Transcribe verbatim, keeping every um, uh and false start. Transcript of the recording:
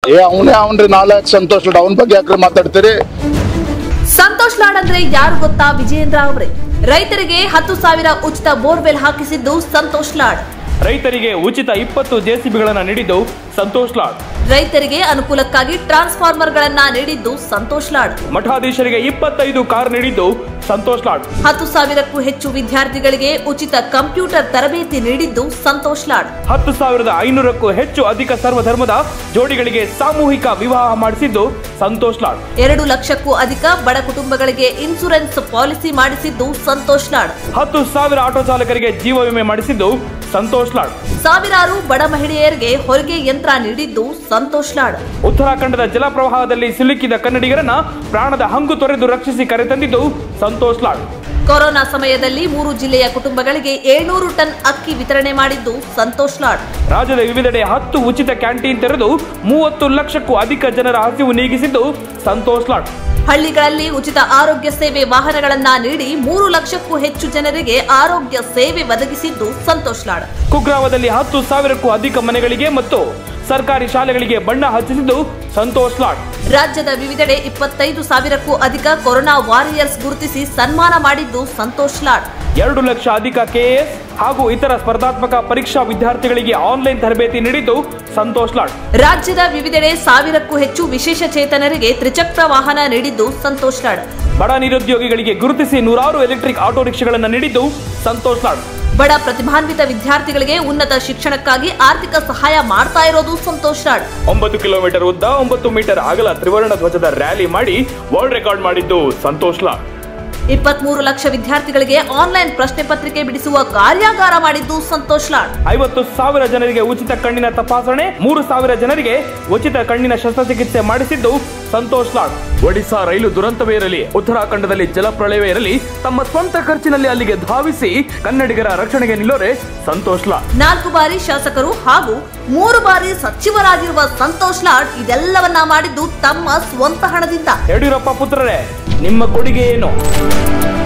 ಏ ಅವನೇ ಅವನ್ರಿ ನಾಲ್ಕು ಸಂತೋಷ್ ಲಾಡ್ ಅವನ ಬಗ್ಗೆ ಯಾಕ್ರಿ ಮಾತಾಡ್ತೀರಿ? ಸಂತೋಷ್ ಲಾಡ್ ಅಂದ್ರೆ ಯಾರು ಗೊತ್ತಾ? ವಿಜಯೇಂದ್ರ ಅವರೇ. ರೈತರಿಗೆ ಹತ್ತು ಸಾವಿರ ಉಚಿತ ಬೋರ್ವೆಲ್ ಹಾಕಿಸಿದ್ದು ಸಂತೋಷ್ ಲಾಡ್. ರೈತರಿಗೆ ಉಚಿತ ಇಪ್ಪತ್ತು ಜೆಸಿಬಿಗಳನ್ನು ನೀಡಿದ್ದು ಸಂತೋಷ್ ಲಾಡ್. ರೈತರಿಗೆ ಅನುಕೂಲಕ್ಕಾಗಿ ಟ್ರಾನ್ಸ್ಫಾರ್ಮರ್ ಗಳನ್ನ ನೀಡಿದ್ದು ಸಂತೋಷ್ ಲಾಡ್. ಮಠಾಧೀಶರಿಗೆ ಇಪ್ಪತ್ತೈದು ಕಾರ್ ನೀಡಿದ್ದು ಸಂತೋಷ್ ಲಾಡ್. ಹತ್ತು ಸಾವಿರಕ್ಕೂ ಹೆಚ್ಚು ವಿದ್ಯಾರ್ಥಿಗಳಿಗೆ ಉಚಿತ ಕಂಪ್ಯೂಟರ್ ತರಬೇತಿ ನೀಡಿದ್ದು ಸಂತೋಷ್ ಲಾಡ್. ಹತ್ತು ಸಾವಿರದ ಐನೂರಕ್ಕೂ ಹೆಚ್ಚು ಅಧಿಕ ಸರ್ವಧರ್ಮದ ಜೋಡಿಗಳಿಗೆ ಸಾಮೂಹಿಕ ವಿವಾಹ ಮಾಡಿಸಿದ್ದು ಸಂತೋಷ್ ಲಾಡ್. ಎರಡು ಲಕ್ಷಕ್ಕೂ ಅಧಿಕ ಬಡ ಕುಟುಂಬಗಳಿಗೆ ಇನ್ಸೂರೆನ್ಸ್ ಪಾಲಿಸಿ ಮಾಡಿಸಿದ್ದು ಸಂತೋಷ್ ಲಾಡ್. ಹತ್ತು ಸಾವಿರ ಆಟೋ ಚಾಲಕರಿಗೆ ಜೀವ ವಿಮೆ ಮಾಡಿಸಿದ್ದು ಸಂತೋಷ್ ಲಾಡ್. ಸಾವಿರಾರು ಬಡ ಮಹಿಳೆಯರಿಗೆ ಹೊಲಿಗೆ ಯಂತ್ರ ನೀಡಿದ್ದು ಸಂತೋಷ್ ಲಾಡ್. ಉತ್ತರಾಖಂಡದ ಜಲಪ್ರವಾಹದಲ್ಲಿ ಸಿಲುಕಿದ ಕನ್ನಡಿಗರನ್ನ ಪ್ರಾಣದ ಹಂಗು ತೊರೆದು ರಕ್ಷಿಸಿ ಕರೆತಂದಿದ್ದು ಸಂತೋಷ್ ಲಾಡ್. ಕೊರೋನಾ ಸಮಯದಲ್ಲಿ ಮೂರು ಜಿಲ್ಲೆಯ ಕುಟುಂಬಗಳಿಗೆ ಏಳ್ನೂರು ಟನ್ ಅಕ್ಕಿ ವಿತರಣೆ ಮಾಡಿದ್ದು ಸಂತೋಷ್ ಲಾಡ್. ರಾಜ್ಯದ ವಿವಿಧೆಡೆ ಹತ್ತು ಉಚಿತ ಕ್ಯಾಂಟೀನ್ ತೆರೆದು ಮೂವತ್ತು ಲಕ್ಷಕ್ಕೂ ಅಧಿಕ ಜನರ ಹಸಿವು ನೀಗಿಸಿದ್ದು ಸಂತೋಷ್ ಲಾಡ್. ಹಳ್ಳಿಗಳಲ್ಲಿ ಉಚಿತ ಆರೋಗ್ಯ ಸೇವೆ ವಾಹನಗಳನ್ನ ನೀಡಿ ಮೂರು ಲಕ್ಷಕ್ಕೂ ಹೆಚ್ಚು ಜನರಿಗೆ ಆರೋಗ್ಯ ಸೇವೆ ಒದಗಿಸಿದ್ದು ಸಂತೋಷ್ ಲಾಡ್. ಕುಗ್ರಾಮದಲ್ಲಿ ಹತ್ತು ಸಾವಿರಕ್ಕೂ ಅಧಿಕ ಮನೆಗಳಿಗೆ ಮತ್ತು ಸರ್ಕಾರಿ ಶಾಲೆಗಳಿಗೆ ಬಣ್ಣ ಹಚ್ಚಿಸಿದ್ದು ಸಂತೋಷ್ ಲಾಡ್. ರಾಜ್ಯದ ವಿವಿಧೆಡೆ ಇಪ್ಪತ್ತೈದು ಸಾವಿರಕ್ಕೂ ಅಧಿಕ ಕೊರೋನಾ ವಾರಿಯರ್ಸ್ ಗುರುತಿಸಿ ಸನ್ಮಾನ ಮಾಡಿದ್ದು ಸಂತೋಷ್ ಲಾಡ್. ಎರಡು ಲಕ್ಷ ಅಧಿಕ ಕೆಎಎಸ್ ಹಾಗೂ ಇತರ ಸ್ಪರ್ಧಾತ್ಮಕ ಪರೀಕ್ಷಾ ವಿದ್ಯಾರ್ಥಿಗಳಿಗೆ ಆನ್ಲೈನ್ ತರಬೇತಿ ನೀಡಿದ್ದು ಸಂತೋಷ್ ಲಾಡ್. ರಾಜ್ಯದ ವಿವಿಧೆಡೆ ಸಾವಿರಕ್ಕೂ ಹೆಚ್ಚು ವಿಶೇಷ ಚೇತನರಿಗೆ ತ್ರಿಚಕ್ರ ವಾಹನ ನೀಡಿದ್ದು ಸಂತೋಷ್ ಲಾಡ್. ಬಡ ನಿರುದ್ಯೋಗಿಗಳಿಗೆ ಗುರುತಿಸಿ ನೂರಾರು ಎಲೆಕ್ಟ್ರಿಕ್ ಆಟೋ ರಿಕ್ಷಾಗಳನ್ನು ನೀಡಿದ್ದು ಸಂತೋಷ್ ಲಾಡ್. ಬಡ ಪ್ರತಿಭಾನ್ವಿತ ವಿದ್ಯಾರ್ಥಿಗಳಿಗೆ ಉನ್ನತ ಶಿಕ್ಷಣಕ್ಕಾಗಿ ಆರ್ಥಿಕ ಸಹಾಯ ಮಾಡ್ತಾ ಇರೋದು ಸಂತೋಷ್ ಲಾಡ್. ಒಂಬತ್ತು ಕಿಲೋಮೀಟರ್ ಉದ್ದ ಒಂಬತ್ತು ಮೀಟರ್ ಅಗಲ ತ್ರಿವರ್ಣ ಧ್ವಜದ ರ್ಯಾಲಿ ಮಾಡಿ ವರ್ಲ್ಡ್ ರೆಕಾರ್ಡ್ ಮಾಡಿದ್ದು ಸಂತೋಷ್ ಲಾಡ್. ಇಪ್ಪತ್ಮೂರು ಲಕ್ಷ ವಿದ್ಯಾರ್ಥಿಗಳಿಗೆ ಆನ್ಲೈನ್ ಪ್ರಶ್ನೆ ಪತ್ರಿಕೆ ಬಿಡಿಸುವ ಕಾರ್ಯಾಗಾರ ಮಾಡಿದ್ದು ಸಂತೋಷ್ ಲಾಡ್. ಐವತ್ತು ಸಾವಿರ ಜನರಿಗೆ ಉಚಿತ ಕಣ್ಣಿನ ತಪಾಸಣೆ, ಮೂರು ಸಾವಿರ ಜನರಿಗೆ ಉಚಿತ ಕಣ್ಣಿನ ಶಸ್ತ್ರಚಿಕಿತ್ಸೆ ಮಾಡಿಸಿದ್ದು ಸಂತೋಷ್ ಲಾಡ್. ಒಡಿಶಾ ರೈಲು ದುರಂತವೇ ಇರಲಿ, ಉತ್ತರಾಖಂಡದಲ್ಲಿ ಜಲಪ್ರಳಯವೇ ಇರಲಿ, ತಮ್ಮ ಸ್ವಂತ ಖರ್ಚಿನಲ್ಲಿ ಅಲ್ಲಿಗೆ ಧಾವಿಸಿ ಕನ್ನಡಿಗರ ರಕ್ಷಣೆಗೆ ನಿಲ್ಲೋರೆ ಸಂತೋಷ್ ಲಾಡ್. ನಾಲ್ಕು ಬಾರಿ ಶಾಸಕರು ಹಾಗೂ ಮೂರು ಬಾರಿ ಸಚಿವರಾಗಿರುವ ಸಂತೋಷ್ ಲಾಡ್ ಇದೆಲ್ಲವನ್ನ ಮಾಡಿದ್ದು ತಮ್ಮ ಸ್ವಂತ ಹಣದಿಂದ. ಯಡಿಯೂರಪ್ಪ ಪುತ್ರರೇ, ನಿಮ್ಮ ಕೊಡುಗೆ ಏನು?